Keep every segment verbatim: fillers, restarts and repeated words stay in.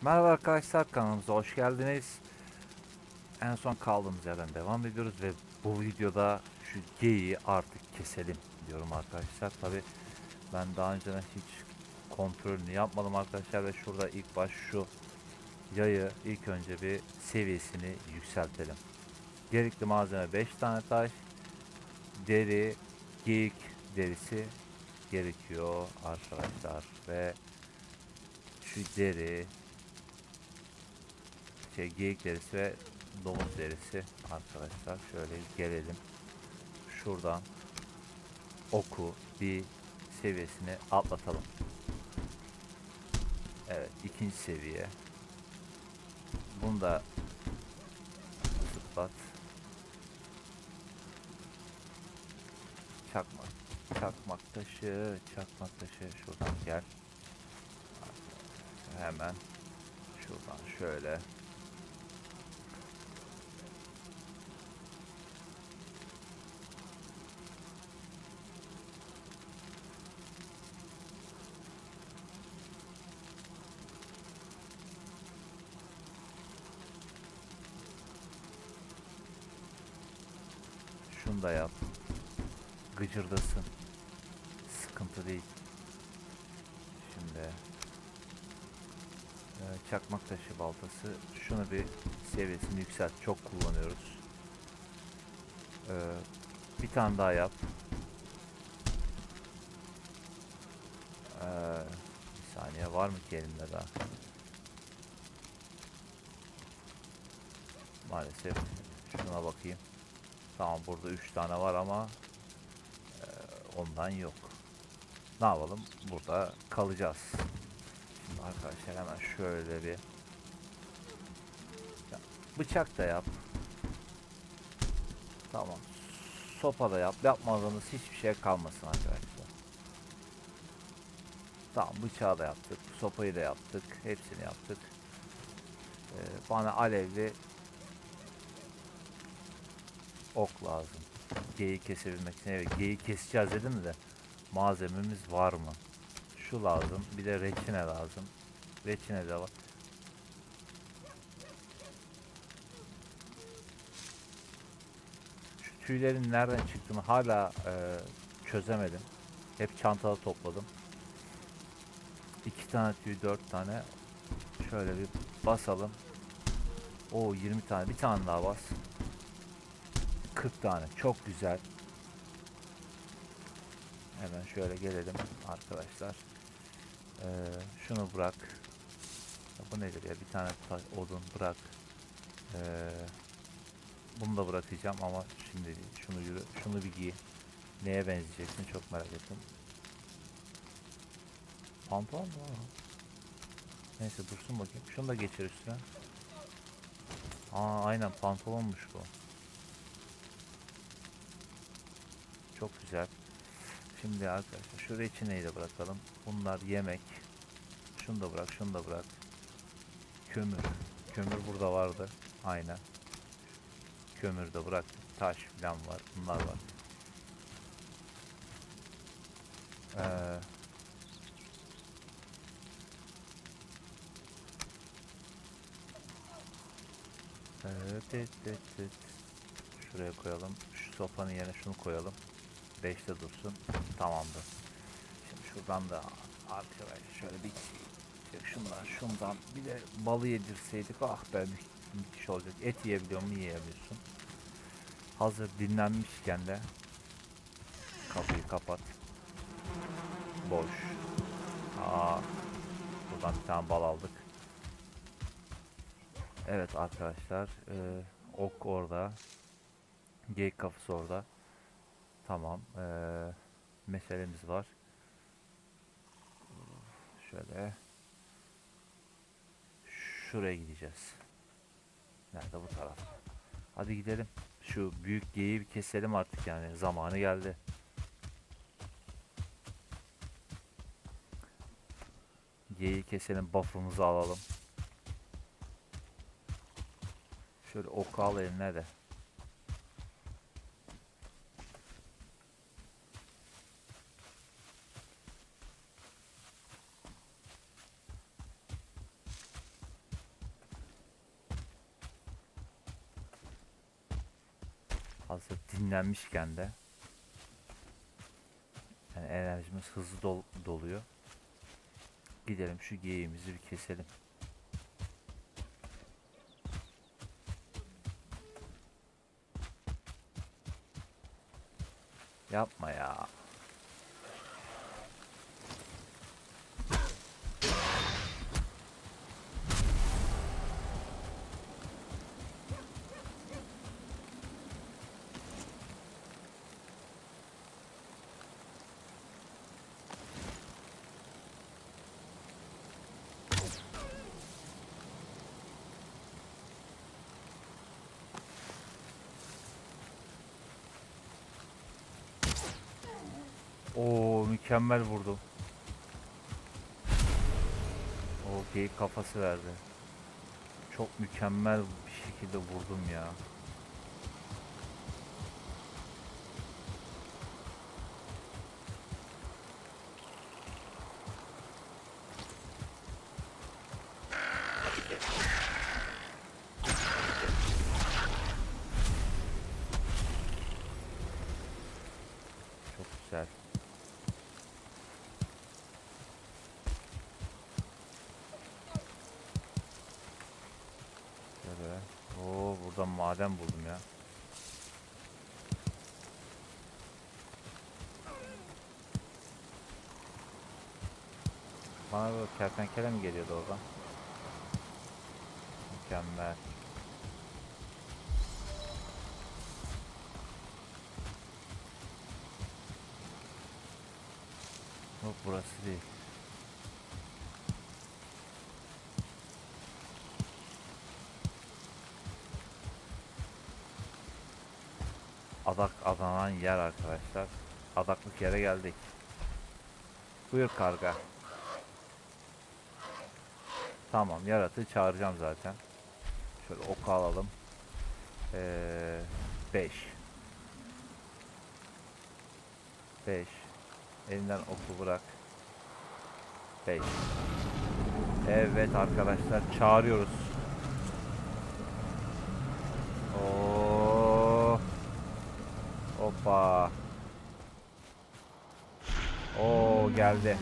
Merhaba arkadaşlar, kanalımıza hoş geldiniz. En son kaldığımız yerden devam ediyoruz ve bu videoda şu geyiği artık keselim diyorum arkadaşlar. Tabi ben daha önceden hiç kontrolünü yapmadım arkadaşlar ve şurada ilk baş şu yayı ilk önce bir seviyesini yükseltelim. Gerekli malzeme beş tane taş, deri, geyik derisi gerekiyor arkadaşlar ve şu deri, şey geyik derisi ve domuz derisi arkadaşlar. Şöyle gelelim. Şuradan oku bir seviyesini atlatalım. Evet, ikinci seviye. Bunu da zıplat. Çakmak. Çakmak taşı, çakmak taşı. Şuradan gel. Hemen şuradan şöyle. Şunu da yap. Gıcırdasın. Sıkıntı değil. Şimdi e, çakmak taşı baltası. Şunu bir seviyesini yükselt. Çok kullanıyoruz. E, bir tane daha yap. E, bir saniye, var mı ki elimde daha? Maalesef. Şuna bakayım. Tamam, burada üç tane var ama e, ondan yok. Ne yapalım? Burada kalacağız. Şimdi arkadaşlar hemen şöyle bir ya, bıçak da yap. Tamam. Sopa da yap. Yapmadığımız hiçbir şey kalmasın arkadaşlar. Tamam, bıçağı da yaptık. Sopayı da yaptık. Hepsini yaptık. Ee, bana alevli ok lazım. Geyi kesebilmek için. Evet, geyi keseceğiz dedim de malzememiz var mı? Şu lazım. Bir de reçine lazım. Reçine de var. Şu tüylerin nereden çıktığını hala e, çözemedim. Hep çantada topladım. iki tane tüy, dört tane. Şöyle bir basalım. O yirmi tane. Bir tane daha bas. kırk tane. Çok güzel. Hemen şöyle gelelim arkadaşlar. Ee, şunu bırak. Ya bu nedir ya? Bir tane odun bırak. Ee, bunu da bırakacağım ama şimdi değil. Şunu yürü. Şunu bir giy. Neye benzeyeceksin? Çok merak ettim. Pantolon mu? Neyse, dursun bakayım. Şunu da geçir üstüne. Aa, aynen pantolonmuş bu. Çok güzel. Şimdi arkadaşlar şu reçineyi de bırakalım. Bunlar yemek. Şunu da bırak, şunu da bırak. Kömür. Kömür burada vardı. Aynen. Kömür de bırak. Taş falan var. Bunlar var. Ee, evet, evet, evet, evet. Şuraya koyalım. Şu sopanın yerine şunu koyalım. beşte dursun. Tamamdır. Şimdi şuradan da arkadaşlar şöyle bir şundan şundan bir de balı yedirseydik, ah be, müthiş olacak. Et yiyebiliyor mu? Yiyemiyorsun. Hazır dinlenmişken de kapıyı kapat. Boş. Aa, buradan bir tane bal aldık. Evet arkadaşlar, e, ok orada. Geyik kafası orada. Tamam. E, meselemiz var. Şöyle şuraya gideceğiz. Nerede? Bu taraf. Hadi gidelim. Şu büyük geyiği bir keselim artık, yani zamanı geldi. Geyiği keselim, buff'ımızı alalım. Şöyle oku al eline de. Hazır dinlenmişken de yani enerjimiz hızlı dol doluyor. Gidelim şu geyiğimizi bir keselim. Yapma ya. Oo, mükemmel vurdum. O geyik kafası verdi. Çok mükemmel bir şekilde vurdum ya. Çok güzel. Şöyle. Oo, buradan maden buldum ya. Bana böyle kertenkele mi geliyordu oradan? Mükemmel. Yok, burası değil. Adak adanan yer arkadaşlar. Adaklık yere geldik. Buyur karga. Tamam, yaratığı çağıracağım zaten. Şöyle oku alalım. Ee, beş. beş. Elinden oku bırak. beş. Evet arkadaşlar, çağırıyoruz. Oo. Hoppa. Oo, geldi.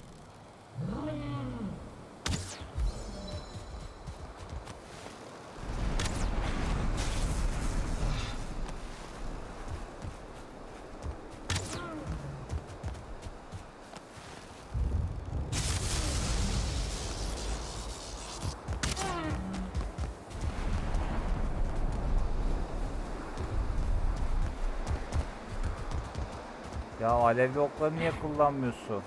Ya alevli okları niye kullanmıyorsun?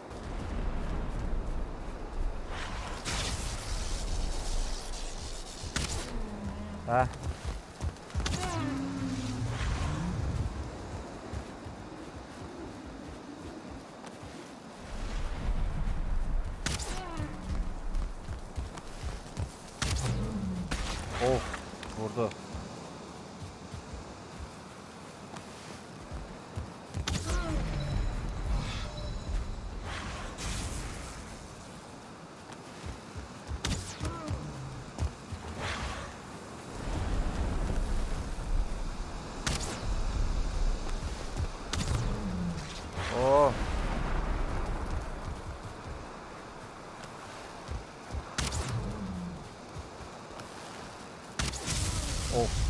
Heh. Of, vurdu. Oh. Of.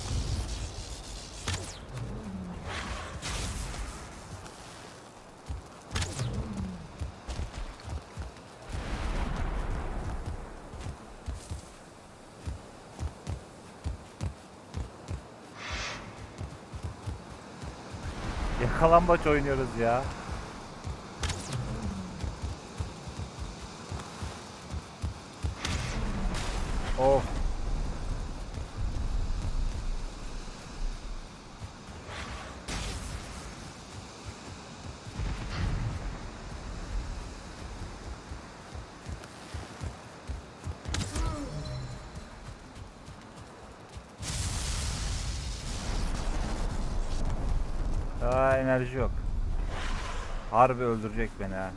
Yakalambaç oynuyoruz ya. Of. Aa, enerji yok. Harbi öldürecek beni ha.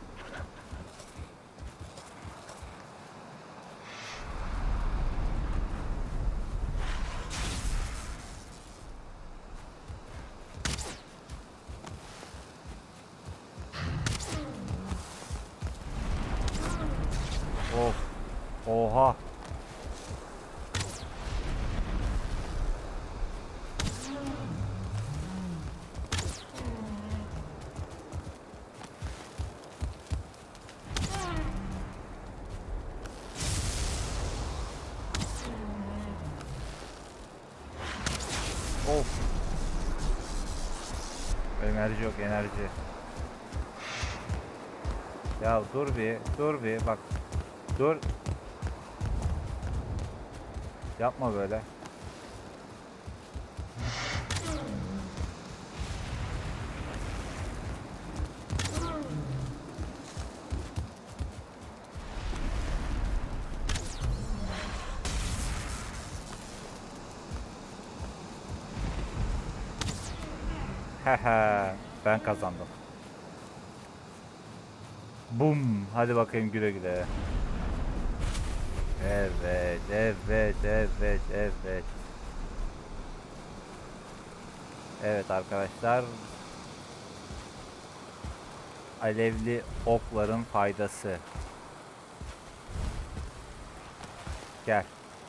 Of. Oha. Of. Enerji yok, enerji. Ya dur bir, dur bir bak. Dur. Yapma böyle. Hehe, ben kazandım. Bum. Hadi bakayım güle güle. Evet, evet, evet, evet. Evet arkadaşlar. Alevli okların faydası. Gel.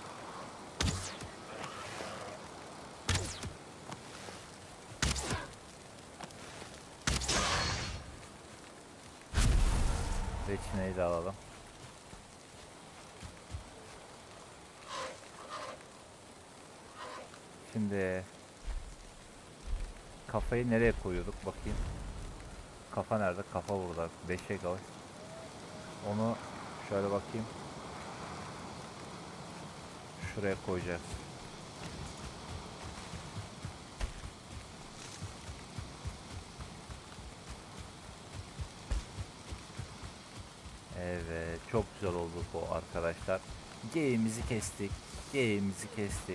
Reçineyi de alalım. Şimdi kafayı nereye koyuyorduk bakayım. Kafa nerede? Kafa burada. beşe koy. Onu şöyle bakayım. Şuraya koyacağız. Evet, çok güzel oldu bu arkadaşlar. G'imizi kestik. G'imizi kestik.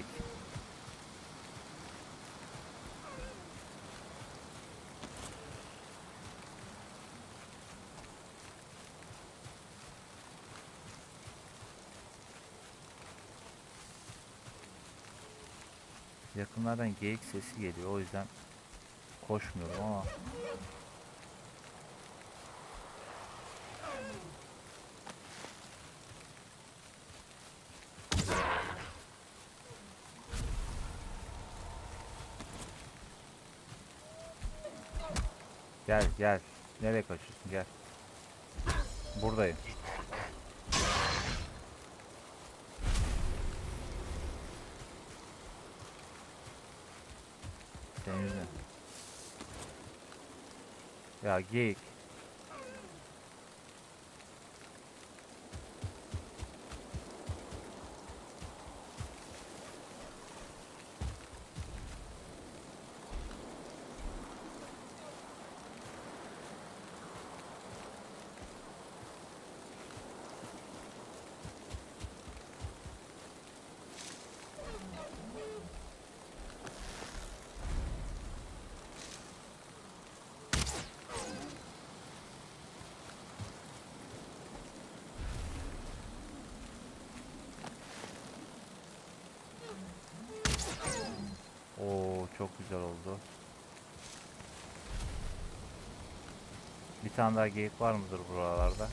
Yakınlardan geyik sesi geliyor. O yüzden koşmuyorum ama gel gel. Nereye kaçıyorsun? Gel. Buradayım. Senin yüzünden. Ya geyik. Oo, çok güzel oldu. Bir tane daha geyik var mıdır buralarda?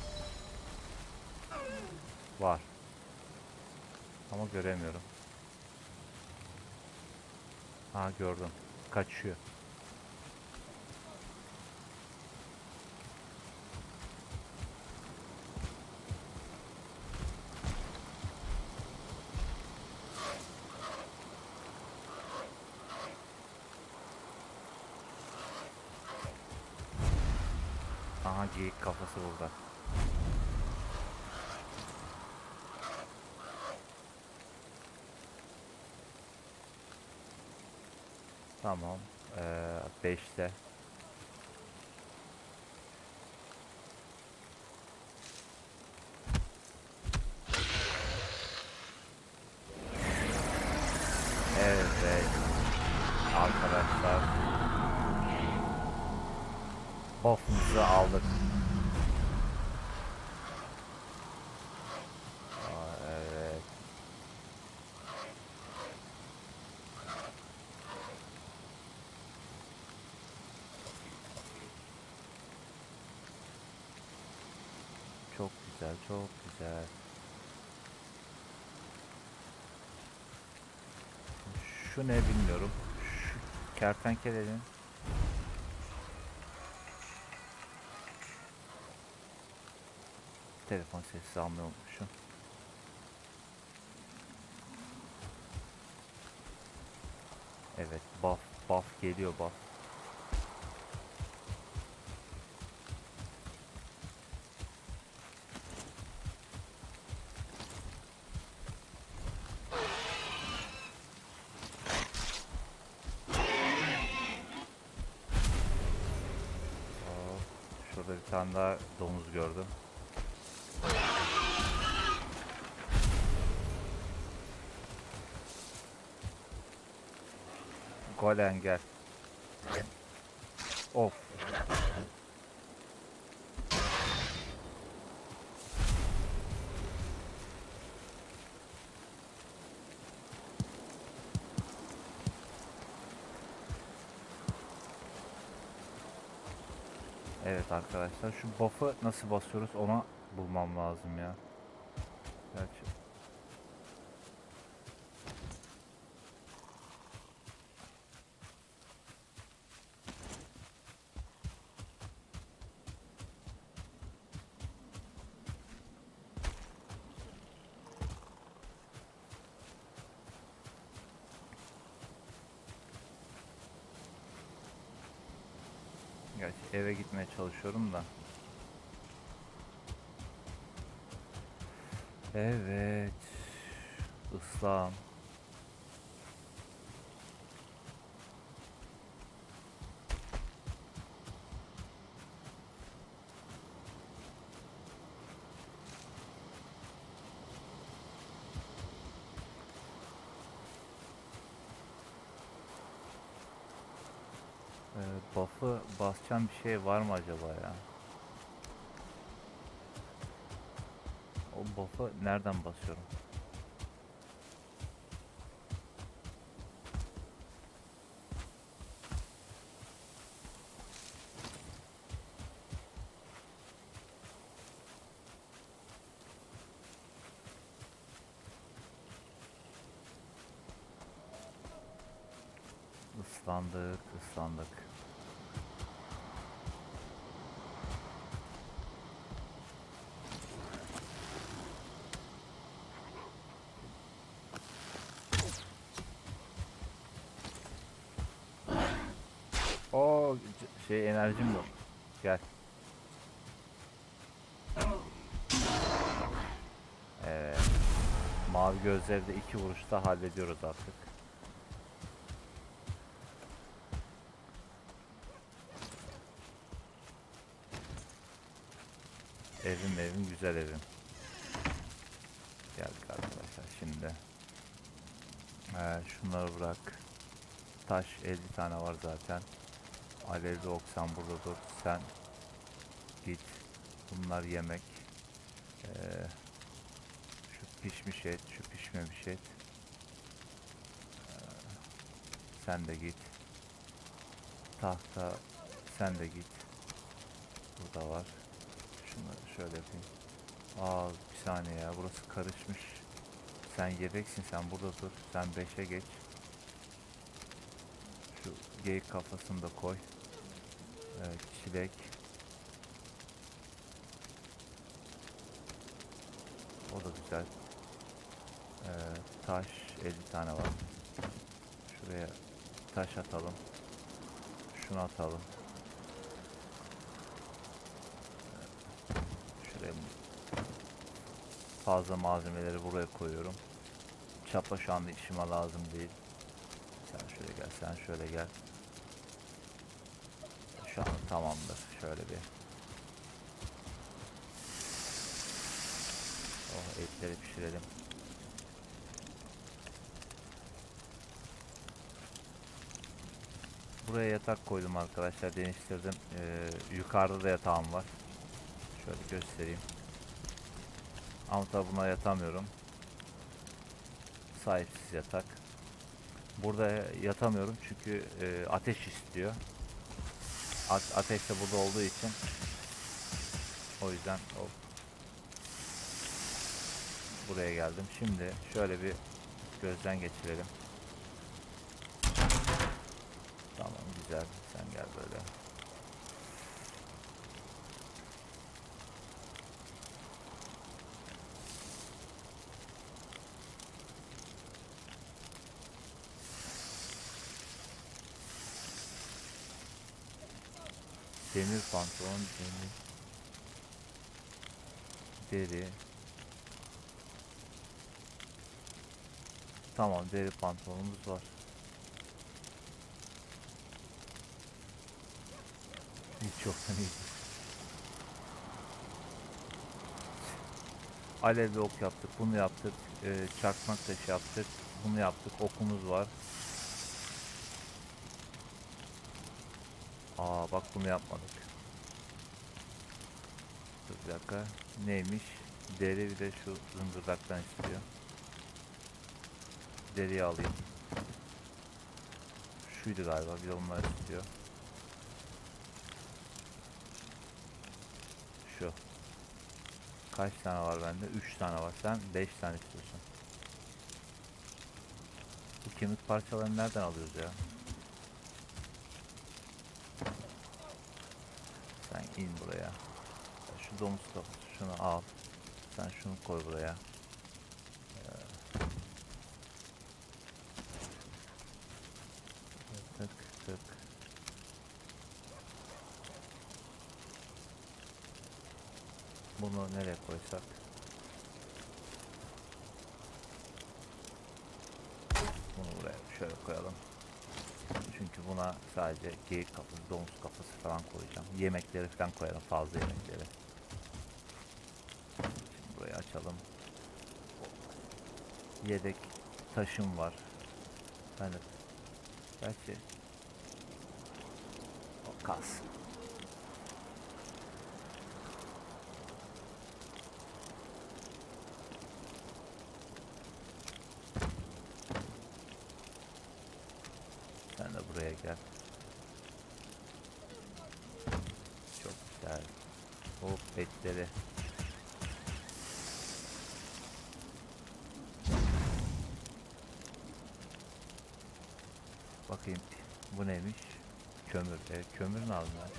Var. Ama göremiyorum. Ha, gördüm. Kaçıyor. Aha, geyik kafası burada. Tamam. Ee, beşte. Evet. Arkadaşlar. Buff'ımızı aldık. Aa, evet. güzel, çok güzel. Şu ne bilmiyorum. Şu kertenkelenin telefon sesi almayı unutmuşum. Evet, buff buff geliyor, buff. Aa, şurada bir tane daha domuz gördüm. Golem gel. Of. Evet arkadaşlar, şu buff'ı nasıl basıyoruz ona bulmam lazım ya. Gerçi Gerçi eve gitmeye çalışıyorum da. Evet. İslam. Ee, buff'ı basacağım bir şey var mı acaba ya? O buff'ı nereden basıyorum? Islandık, ıslandık. O şey, enerjim yok. Gel. Evet. Mavi gözleri de iki vuruşta hallediyoruz artık. Evim evim güzel evim. Geldik arkadaşlar şimdi. Ee, şunları bırak. Taş elli tane var zaten. Alevli ok sen burada dur. Sen git. Bunlar yemek. Ee, şu pişmiş et, şu pişmemiş et. Ee, sen de git. Tahta sen de git. Burada var. Şunları şöyle yapayım. Aa bir saniye ya, burası karışmış. Sen yedeksin, sen burada dur. Sen beşe geç. Şu geyik kafasını da koy. Ee, çilek. O da güzel. Ee, taş elli tane var. Şuraya taş atalım. Şunu atalım. Şuraya fazla malzemeleri buraya koyuyorum. Çapa şu anda işime lazım değil. Sen şöyle gel, sen şöyle gel. Şu an tamamdır. Şöyle bir. Oh, etleri pişirelim. Buraya yatak koydum arkadaşlar, değiştirdim. Ee, yukarıda da yatağım var. Şöyle göstereyim. Ama tabi buna yatamıyorum. Sahipsiz yatak. Burada yatamıyorum çünkü e, ateş istiyor. A ateş de burada olduğu için. O yüzden o buraya geldim. Şimdi şöyle bir gözden geçirelim. Tamam, güzel. Sen gel böyle. Demir pantolon, demir, deri. Tamam, deri pantolonumuz var. Hiç yoktan iyi. Alevli ok yaptık, bunu yaptık. Ee, çakmak taşı yaptık, bunu yaptık. Okumuz var. Aa bak, bunu yapmadık. Dur bir dakika. Neymiş? Deri, bir de şu zıngırdaktan istiyor. Deriyi alayım. Şuydu galiba, bir de bunlar istiyor. Şu. Kaç tane var bende? üç tane var. Sen beş tane istiyorsun. Bu kemik parçalarını nereden alıyoruz ya? Sen in buraya. Şu domuz kafası, şunu al. Sen şunu koy buraya. Tık tık. Bunu nereye koysak? Bunu buraya şöyle koyalım. Çünkü buna sadece geyik kafası, domuz kafası falan koyacağım. Yemekleri falan koyalım, fazla yemekleri. Şimdi burayı açalım. Yedek taşım var. Ben de gerçi o kas. Sen de buraya gel. Çok güzel. Hop, etleri. Bakayım bu neymiş? Kömür. Evet, kömürünü aldım ben.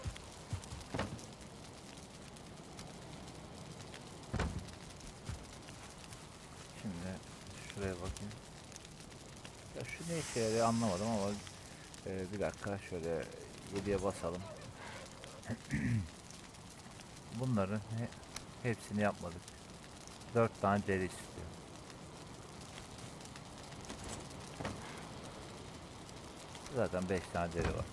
Şimdi şuraya bakayım. Ya şu ne işe yarıyor anlamadım ama e, bir dakika şöyle yediye basalım. Bunların he, hepsini yapmadık. Dört tane deri istiyor. Zaten beş tane deri var.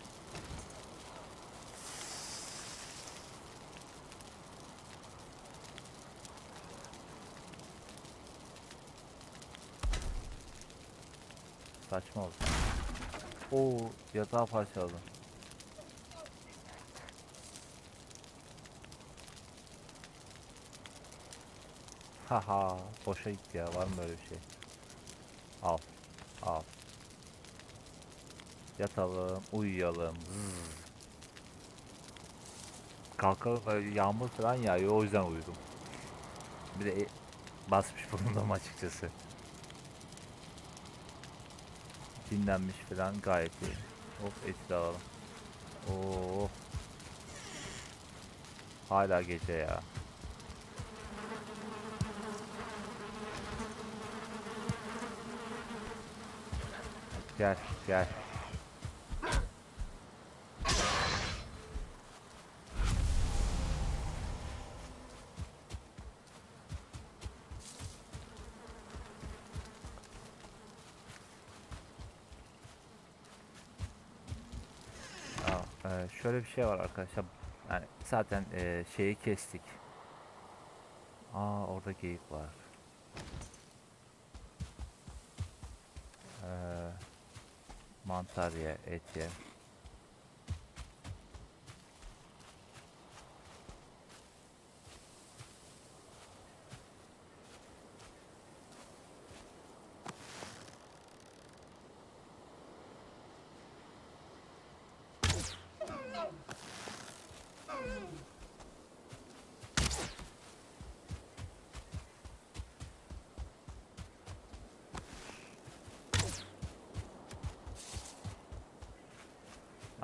Saçma oldu. Oo, yatağı parçaladım. Haha, boşa gitti ya. Var mı böyle bir şey? Al. Al. Yatalım, uyuyalım. Zzz. Kalkalım, böyle yağmur falan yağıyor, o yüzden uyudum. Bir de e, basmış bulundum açıkçası. Dinlenmiş falan, gayet iyi. Hop, eti de alalım. Oo, hala gece ya. Gel gel. Aa, e, şöyle bir şey var arkadaşlar. Yani zaten e, şeyi kestik. Aa, orada geyik var. Ee, mantar ye, et ye.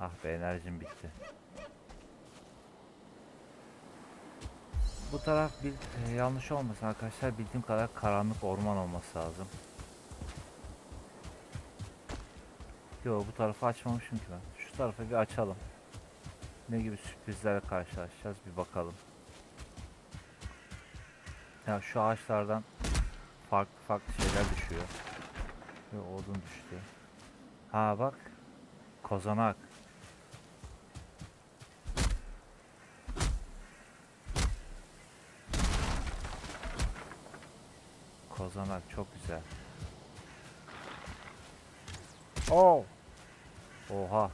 Ah be, enerjim bitti. Bu taraf bil, e, yanlış olmasın arkadaşlar, bildiğim kadar karanlık orman olması lazım. Yo, bu tarafı açmamışım ki ben. Şu tarafı bir açalım. Ne gibi sürprizlerle karşılaşacağız bir bakalım. Ya şu ağaçlardan farklı farklı şeyler düşüyor. Ve odun düştü. Ha bak, kozanak. Kozanak çok güzel. Oh! Oha.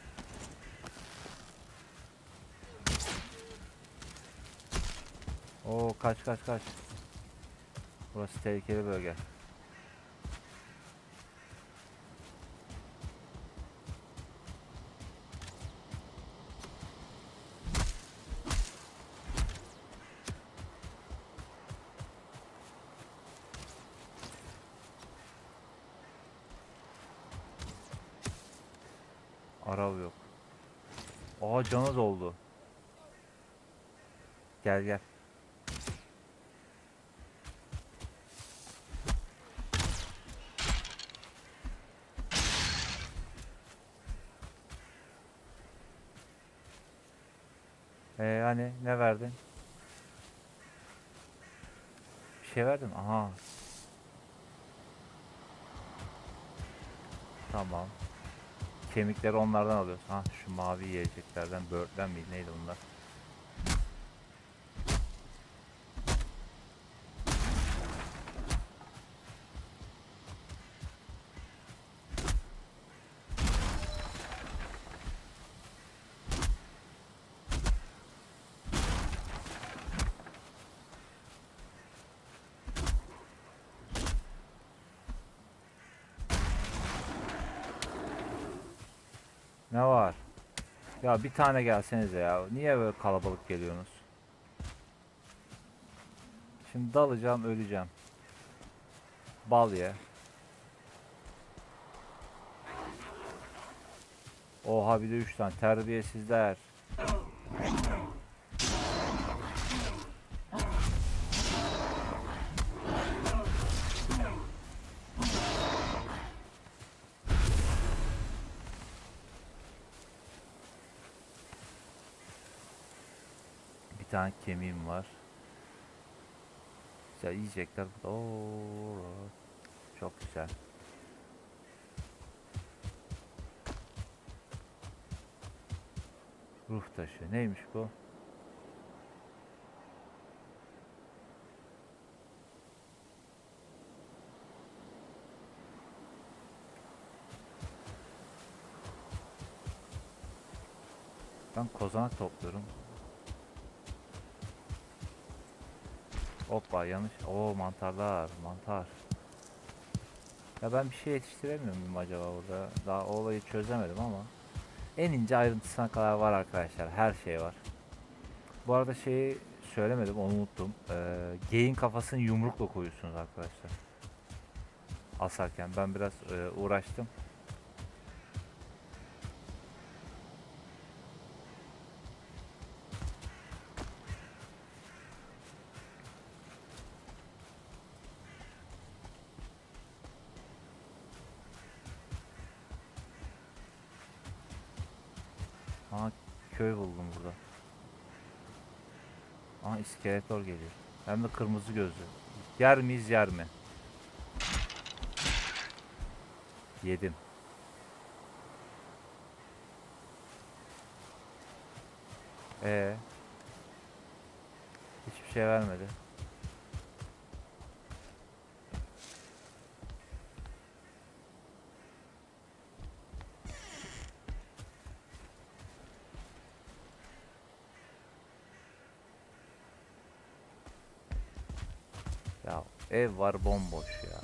Oo, kaç kaç kaç. Burası tehlikeli bölge. Arav yok. Aa, canı doldu. Gel gel. Ee, hani ne verdin? Bir şey verdin. Aha. Tamam. Kemikleri onlardan alıyoruz. Ha, şu mavi yiyeceklerden, böğürtlen mi neydi bunlar? Ne var? Ya bir tane gelsenize ya. Niye böyle kalabalık geliyorsunuz? Şimdi dalacağım, öleceğim. Bal ye. Oha, bir de üç tane terbiyesizler. Bir tane kemiğim var. Güzel yiyecekler. Oo, çok güzel. Ruh taşı. Neymiş bu? Ben kozanak topluyorum. Hoppa, yanlış. Oo, mantarlar. Mantar. Ya ben bir şey yetiştiremiyor muyum acaba burada? Daha o olayı çözemedim ama. En ince ayrıntısına kadar var arkadaşlar. Her şey var. Bu arada şeyi söylemedim, onu unuttum. Ee, geyin kafasını yumrukla koyuyorsunuz arkadaşlar. Asarken ben biraz e, uğraştım. Aha, köy buldum burada. Aha, iskeletor geliyor. Hem de kırmızı gözlü. Yer miyiz, yer mi? Yedim. Ee, hiçbir şey vermedi. Ya ev var bomboş ya.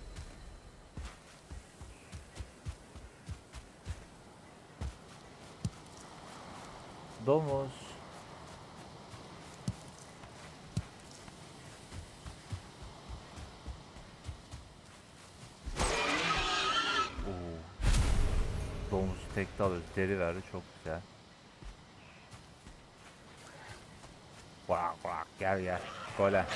Domuz. Oo. Domuz tekte alıyoruz. Deri verdi, çok güzel. Bırak bırak, gel gel. Golem.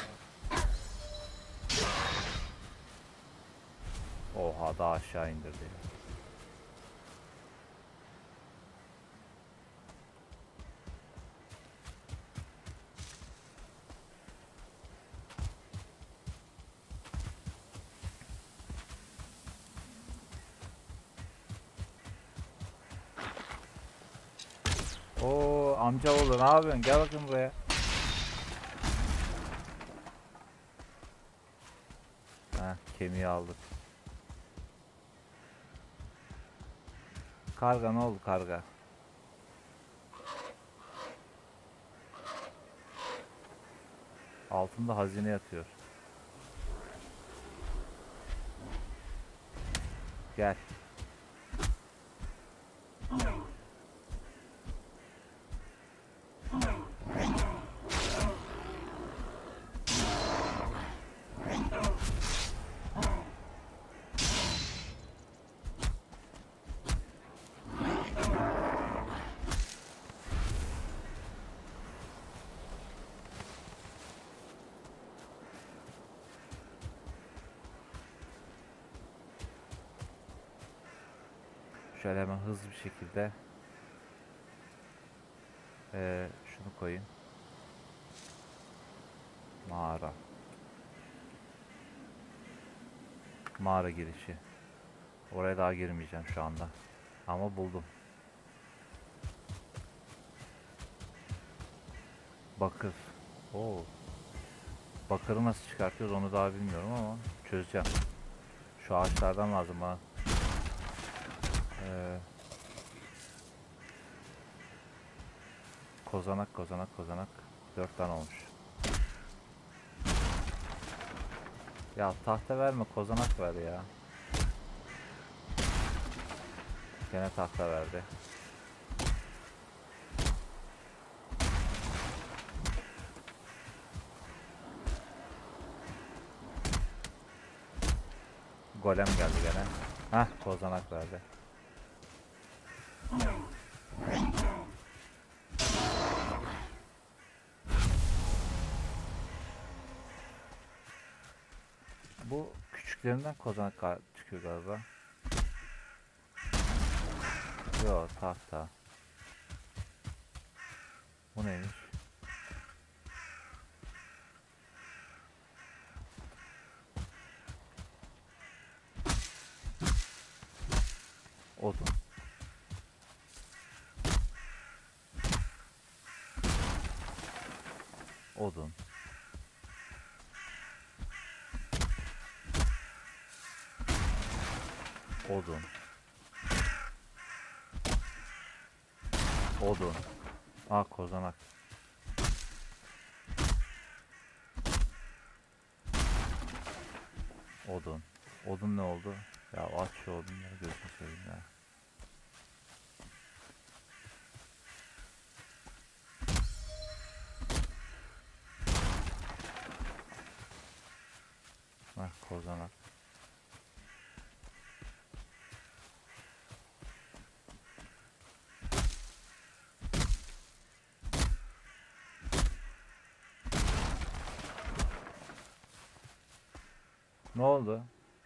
Oha, daha aşağı indirdi. Oo amca oğlu, ne yapıyorsun? Gel bakın buraya. Heh, kemiği aldık. Karga, ne oldu karga? Altında hazine yatıyor. Gel. Şöyle hemen hızlı bir şekilde ee, şunu koyayım. Mağara. Mağara girişi. Oraya daha girmeyeceğim şu anda. Ama buldum. Bakır. Oo. Bakırı nasıl çıkartıyoruz onu daha bilmiyorum ama çözeceğim. Şu ağaçlardan lazım bana. Ee, kozanak kozanak kozanak. Dört tane olmuş. Ya tahta verme, kozanak ver ya. Gene tahta verdi. Golem geldi gene. Hah, kozanak verdi. Bu küçüklerinden kozanak çıkıyor galiba. Yo, tahta. Bu neymiş? Odun. Odun. Odun. Odun. Aa, kozanak. Odun. Odun ne oldu? Ya aç şu odunları, gözünü seveyim ya. Hah, kozanak. Ne oldu?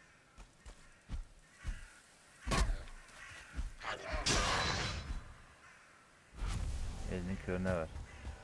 Elini körüne ver.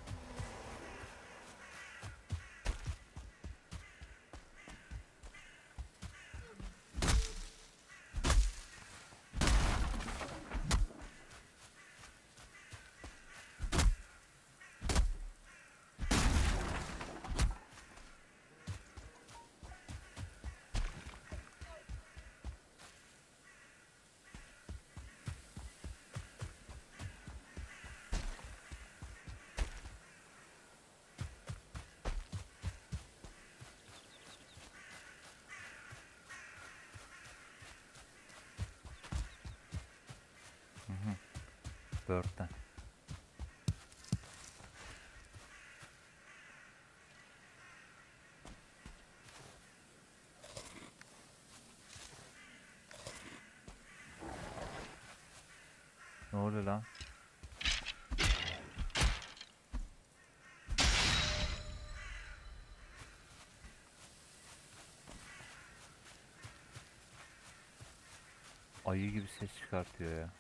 Börtten. Ne oluyor lan? Ayı gibi ses çıkartıyor ya.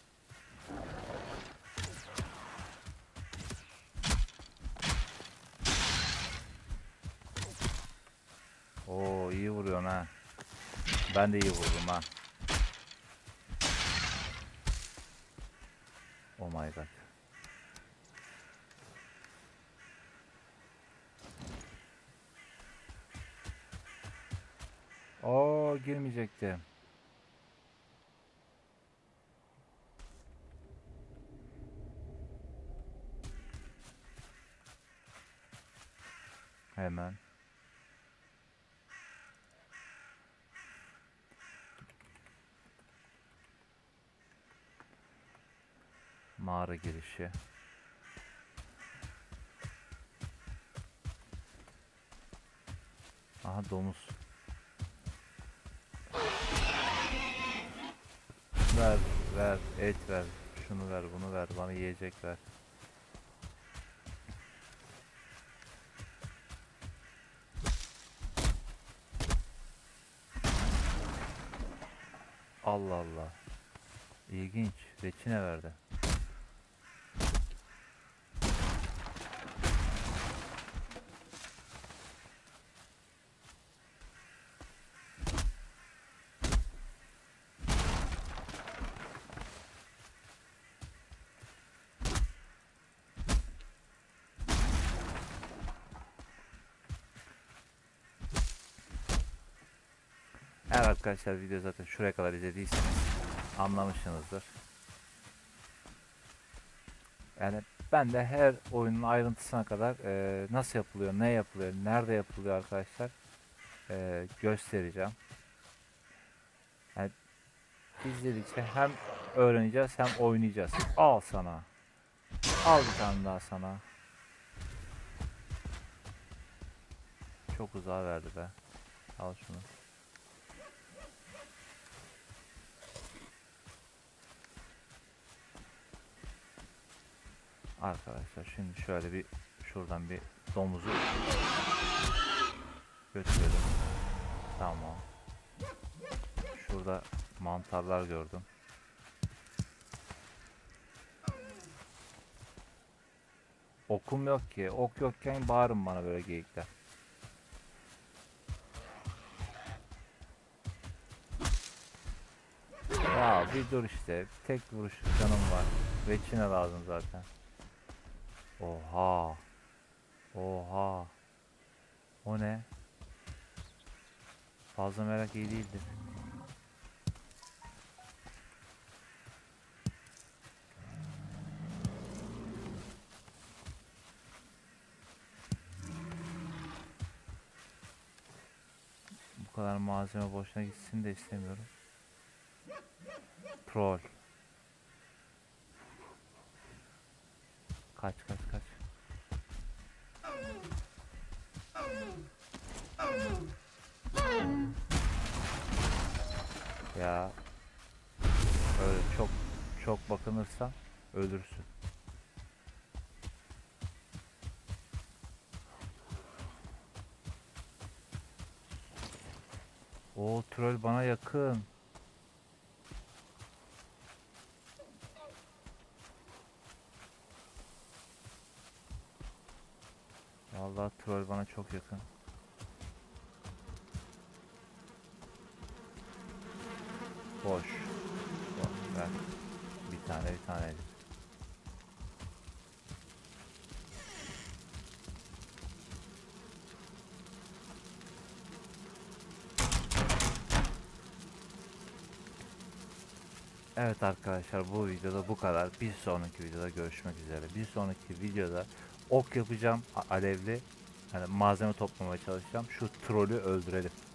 Oo, iyi vuruyorsun ha. Ben de iyi vurdum ha. Oh my god. Oo, girmeyecektim. Hemen. Mağara girişi. Aha, domuz. Ver, ver, et ver. Şunu ver, bunu ver. Bana yiyecek ver. Allah Allah. İlginç. Reçine verdi. Evet arkadaşlar, video zaten şuraya kadar izlediyseniz anlamışsınızdır. Yani ben de her oyunun ayrıntısına kadar e, nasıl yapılıyor, ne yapılıyor, nerede yapılıyor arkadaşlar e, göstereceğim. Yani izledikçe hem öğreneceğiz hem oynayacağız. Al sana. Al bir tane daha sana. Çok uzağa verdi be. Al şunu. Arkadaşlar şimdi şöyle bir şuradan bir domuzu götürelim. Tamam. Şurada mantarlar gördüm. Okum yok ki. Ok yokken bağırın bana böyle geyikler. Ya bir dur işte. Tek vuruşluk canım var. Reçine lazım zaten. Oha. Oha. O ne? Fazla merak iyi değildir. Bu kadar malzeme boşuna gitsin de istemiyorum. Troll. Kaç kaç kaç. Ya öyle çok çok bakınırsan ölürsün. O troll bana yakın. Vallahi troll bana çok yakın. Boş. Boş ver. Bir tane bir tane. Evet arkadaşlar, bu videoda bu kadar. Bir sonraki videoda görüşmek üzere. Bir sonraki videoda ok yapacağım alevli. Yani malzeme toplamaya çalışacağım. Şu trolü öldürelim.